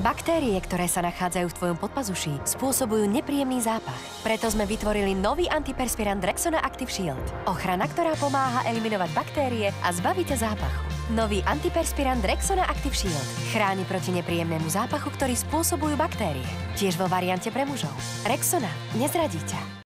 Baktérie, ktoré sa nachádzajú v tvojom podpazuší, spôsobujú nepríjemný zápach. Preto sme vytvorili nový antiperspirant Rexona Active Shield. Ochrana, ktorá pomáha eliminovať baktérie a zbaviť ťa zápachu. Nový antiperspirant Rexona Active Shield chráni proti nepríjemnému zápachu, ktorý spôsobujú baktérie. Tiež vo variante pre mužov. Rexona nezradí ťa.